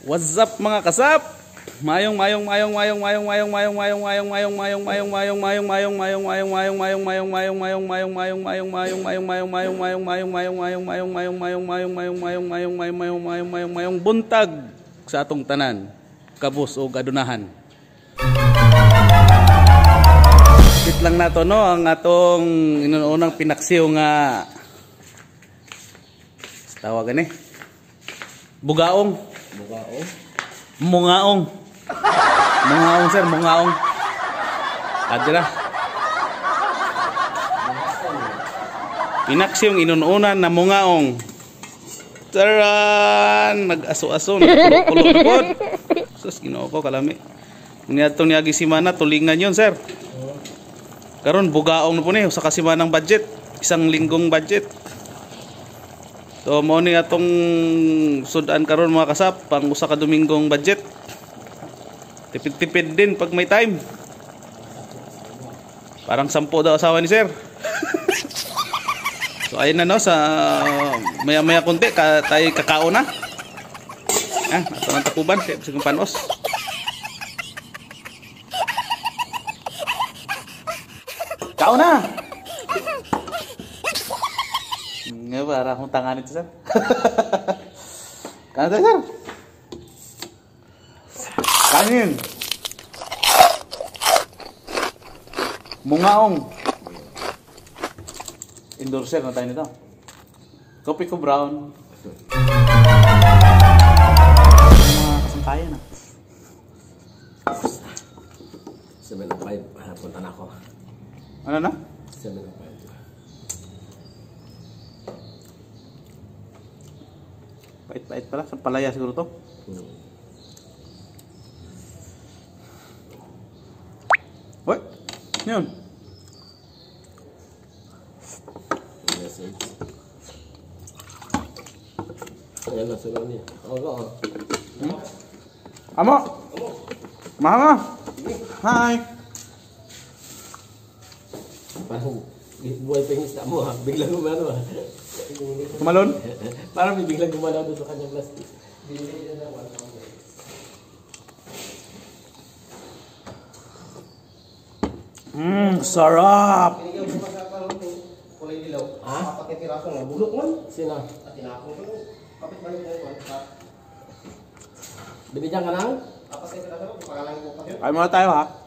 What's up mga kasap? Mayong buntag sa atong tanan, kabus o adunahan. Bit lang nato no ang atong inunang pinaksiw nga tawagan bugaong. Mungaong. Mungaong sir, mungaong. Adira. Pinaksi yung inununan na mungaong. Taran! Nag-aso-aso. Kulog-kulog. Sus, ginoo ko kalami. Niyadto niya gisimana, tulingan yun sir. Karon bugaong na po niyo sa kasimanang budget. Isang linggong budget. So mo ni atong sudan karon mga kasap, pang usa ka Dominggong budget. Tipid-tipid din pag may time. Parang 10 daw asawa ni sir. So ayun na no, sa maya-maya konti tayo kakao na. Ato ng takuban kay bisag panos. Kao na. Nga para akong tangan ito sir. Kanan tayo sir. Kanin. Mungaong. Endorser na tayo nito. Kopi ko brown. Mga kasampayan na. 7:05 punta na ako. Ano na? 7:05. Pait-pait pala. Sa palaya siguro to. What? Yun. Message. Ayan na sila niya. Oo. Amo! Mahanga! Hi! Parang buhay pa yung isda mo ha. Biglang gumano ha. Kumalon? Parang biglang gumalaw doon sa kanyang plastic. Sarap! Kulay dilaw. Ha? Kapatid tiraso nga bulok man. Sino? At tinapon ko. Kapit balik na Binigyan ka lang? Kapatid tiraso ko pagalang ko kasi. Kain muna tayo ha.